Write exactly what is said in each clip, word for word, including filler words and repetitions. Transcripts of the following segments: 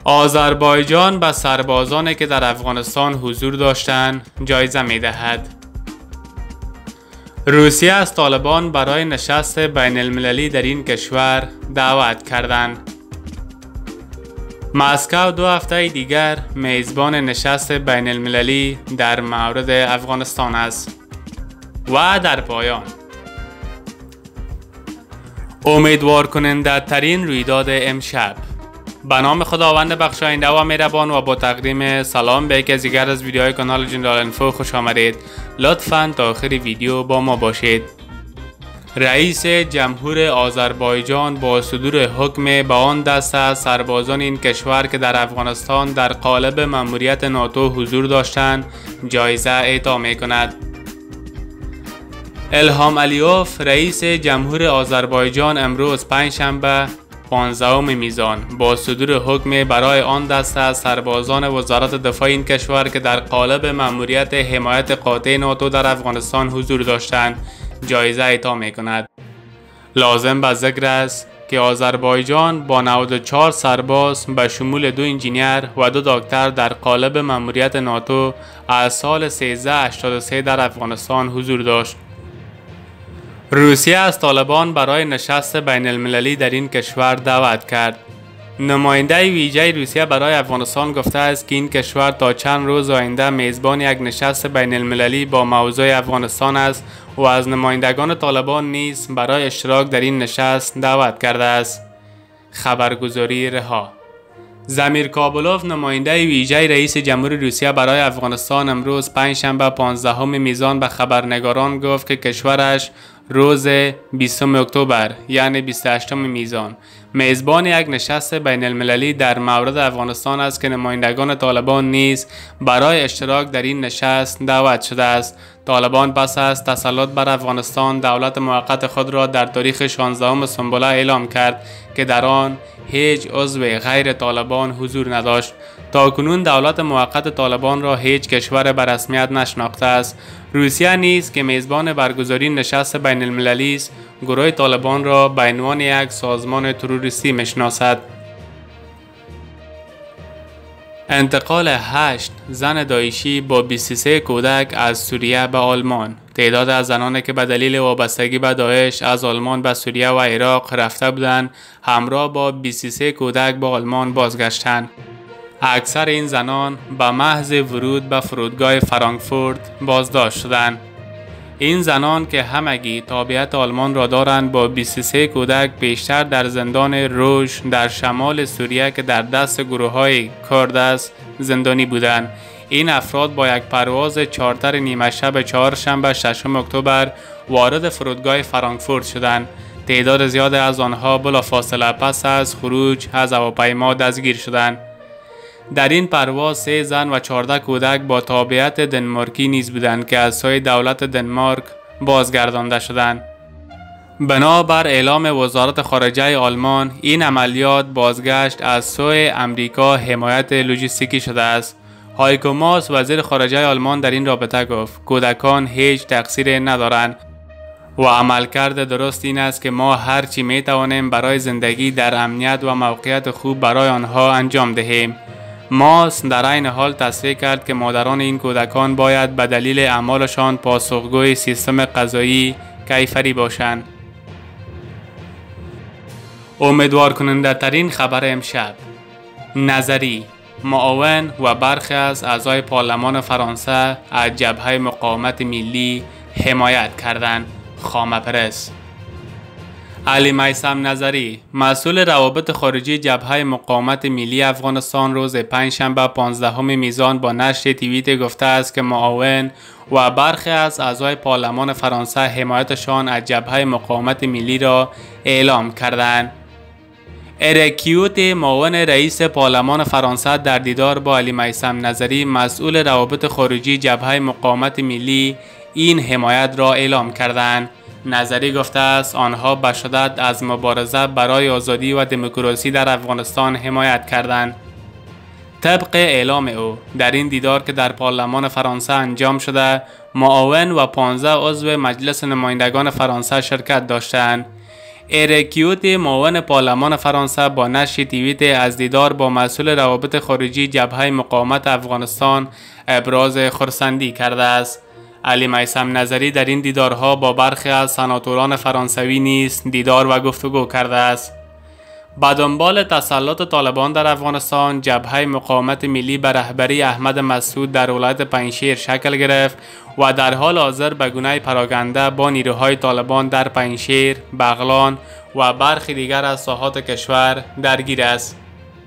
آذربایجان به سربازانی که در افغانستان حضور داشتند جایزه می دهد. روسیه از طالبان برای نشست بین المللی در این کشور دعوت کردند. مسکو دو هفته دیگر میزبان نشست بین المللی در مورد افغانستان است. و در پایان امیدوار کننده ترین رویداد امشب. به نام خداوند بخشاینده و مهربان و با تقدیم سلام به یکی از دیگر از ویدیوهای کانال جنرال انفو خوش آمدید. لطفاً تا آخر ویدیو با ما باشید. رئیس جمهور آذربایجان با صدور حکم به آن دسته از سربازان این کشور که در افغانستان در قالب مأموریت ناتو حضور داشتند جایزه اعطا می کند. الهام علیوف رئیس جمهور آذربایجان امروز پنجشنبه پانزدهم میزان با صدور حکم برای آن دسته از سربازان وزارت دفاع این کشور که در قالب مأموریت حمایت قاطع ناتو در افغانستان حضور داشتند جایزه اعطا می کند. لازم به ذکر است که آذربایجان با نود و چهار سرباز به شمول دو انجینیر و دو دکتر در قالب مأموریت ناتو از سال سیزده هشتاد و سه در افغانستان حضور داشت. روسیه از طالبان برای نشست بین المللی در این کشور دعوت کرد. نماینده ویژه روسیه برای افغانستان گفته است که این کشور تا چند روز آینده میزبان یک نشست بین المللی با موضوع افغانستان است و از نمایندگان طالبان نیز برای اشتراک در این نشست دعوت کرده است. خبرگزاری رها. زمیر کابلوف نماینده ویژه رئیس جمهور روسیه برای افغانستان امروز پنجشنبه پانزدهم میزان به خبرنگاران گفت که کشورش روز بیستم اکتبر یعنی بیست و هشتم میزان میزبان یک نشست بین المللی در مورد افغانستان است که نمایندگان طالبان نیز برای اشتراک در این نشست دعوت شده است. طالبان پس از تسلط بر افغانستان دولت موقت خود را در تاریخ شانزدهم سنبله اعلام کرد که در آن هیچ عضو غیر طالبان حضور نداشت. تاکنون دولت موقت طالبان را هیچ کشور به رسمیت نشناخته است. روسیه نیز که میزبان برگزاری نشست بین المللی است گروه طالبان را به عنوان یک سازمان تروریستی میشناسد. انتقال هشت زن داعشی با بیست و سه کودک از سوریه به آلمان. تعداد از زنانی که به دلیل وابستگی به داعش از آلمان به سوریه و عراق رفته بودند همراه با بیست و سه کودک به آلمان بازگشتند. اکثر این زنان به محض ورود به فرودگاه فرانکفورت بازداشت شدند. این زنان که همگی تابعیت آلمان را دارند با بیست و سه کودک پیشتر در زندان روژ در شمال سوریه که در دست گروه های کرد است زندانی بودند. این افراد با یک پرواز چارتر نیمه شب چهارشنبه ششم اکتبر وارد فرودگاه فرانکفورت شدند. تعداد زیاد از آنها بلافاصله پس از خروج از هواپیما دستگیر شدند. در این پرواز سه زن و چهارده کودک با تابعیت دنمارکی نیز بودند که از سوی دولت دنمارک بازگردانده شدند. بنابر اعلام وزارت خارجه آلمان این عملیات بازگشت از سوی امریکا حمایت لوجستیکی شده است. هایکو ماس وزیر خارجه آلمان در این رابطه گفت کودکان هیچ تقصیر ندارند و عملکرد درست این است که ما هر چی می توانیم برای زندگی در امنیت و موقعیت خوب برای آنها انجام دهیم. ماس در این حال تصریح کرد که مادران این کودکان باید به دلیل اعمالشان پاسخگوی سیستم قضایی کیفری باشند. امیدوار کننده ترین خبر امشب. نظری معاون و برخی از اعضای پارلمان فرانسه از جبهه مقاومت ملی حمایت کردند. خامه پرس. علی میثم نظری مسئول روابط خارجی جبهه مقاومت ملی افغانستان روز پنجشنبه پانزدهم میزان با نشر توییت گفته است که معاون و برخی از اعضای پارلمان فرانسه حمایتشان از جبهه مقاومت ملی را اعلام کردند. ارکیوت معاون رئیس پارلمان فرانسه در دیدار با علی میثم نظری مسئول روابط خارجی جبهه مقاومت ملی این حمایت را اعلام کردند. نظری گفته است آنها به شدت از مبارزه برای آزادی و دموکراسی در افغانستان حمایت کردند. طبق اعلام او در این دیدار که در پارلمان فرانسه انجام شده معاون و پانزده عضو مجلس نمایندگان فرانسه شرکت داشتند. ایرکیوت معاون پارلمان فرانسه با نشر توییت از دیدار با مسئول روابط خارجی جبهه مقاومت افغانستان ابراز خرسندی کرده است. علی میثم نظری در این دیدارها با برخی از سناتوران فرانسوی نیز دیدار و گفتگو کرده است. به دنبال تسلط طالبان در افغانستان، جبهه مقاومت ملی به رهبری احمد مسعود در ولایت پنجشیر شکل گرفت و در حال حاضر به گونه پراگنده با نیروهای طالبان در پنجشیر، بغلان و برخی دیگر از ساحات کشور درگیر است.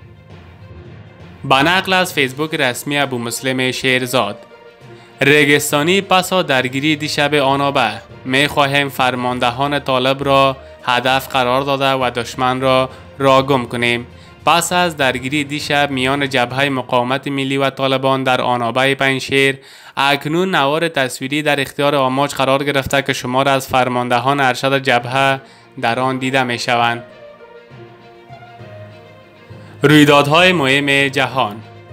به نقل از فیسبوک رسمی ابو مسلم شیرزاد: ریگستانی پسا درگیری دیشب آنابه، می خواهیم فرماندهان طالب را هدف قرار داده و دشمن را راگم کنیم. پس از درگیری دیشب میان جبهه مقاومت ملی و طالبان در آنابه پنجشیر، اکنون نوار تصویری در اختیار آماج قرار گرفته که شمار از فرماندهان ارشد جبهه در آن دیده می شوند. رویدادهای مهم جهان: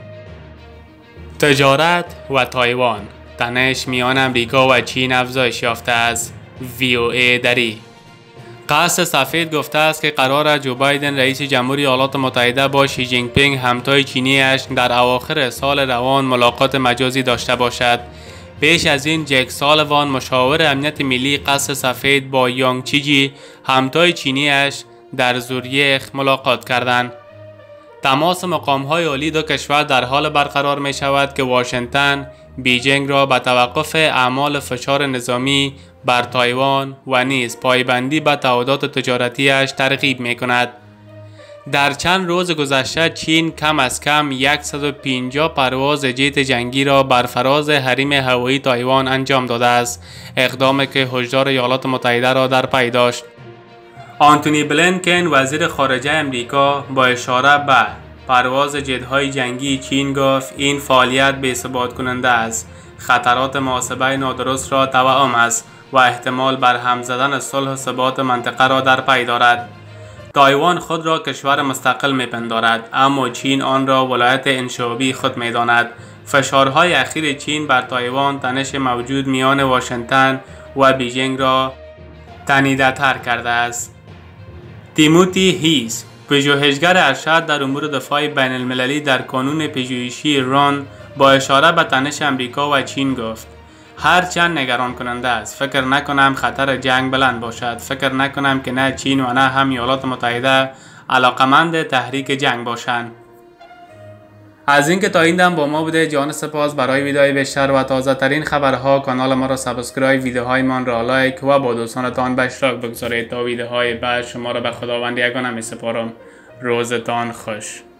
تجارت و تایوان، تنش میان امریکا و چین افزایش یافته است. وی او ای دری: قصر سفید گفته است که قرار است جو بایدن رئیس جمهوری ایالات متحده با شی جین پینگ همتای چینیش در اواخر سال روان ملاقات مجازی داشته باشد. پیش از این جک سالیوان مشاور امنیت ملی قصر سفید با یانگ چیجی همتای چینیش در زوریخ ملاقات کردند. تماس مقام‌های عالی دو کشور در حال برقرار می شود که واشنگتن بیجینگ را به توقف اعمال فشار نظامی بر تایوان و نیز پایبندی به تعهدات تجارتیش ترغیب می کند. در چند روز گذشته چین کم از کم صد و پنجاه پرواز جت جنگی را بر فراز حریم هوایی تایوان انجام داده است، اقدامی که هشدار ایالات متحده را در پی داشت. آنتونی بلینکن وزیر خارجه امریکا با اشاره به پرواز جت‌های جنگی چین گفت این فعالیت بی‌ثبات کننده است، خطرات محاسبه نادرست را توأم است و احتمال بر هم زدن صلح و ثبات منطقه را در پی دارد. تایوان خود را کشور مستقل می‌پندارد، اما چین آن را ولایت انشابی خود می‌داند. فشارهای اخیر چین بر تایوان تنش موجود میان واشنگتن و بیجینگ را تنیده‌تر کرده است. تیموتی هیس، پژوهشگر ارشد در امور دفاع بین المللی در کانون پژوهشی ایران، با اشاره به تنش امریکا و چین گفت: هرچند نگران کننده است، فکر نکنم خطر جنگ بلند باشد. فکر نکنم که نه چین و نه هم ایالات متحده علاقمند تحریک جنگ باشند. از اینکه تا این دم با ما بوده جان سپاس. برای ویدیوهای بیشتر و تازه ترین خبرها کانال ما را سابسکرایب، ویدیوهای ما را لایک و با دوستانتان به اشتراک بگذارید. تا ویدیوهای بعد شما را به خداوند یگانه می سپارم. روزتان خوش.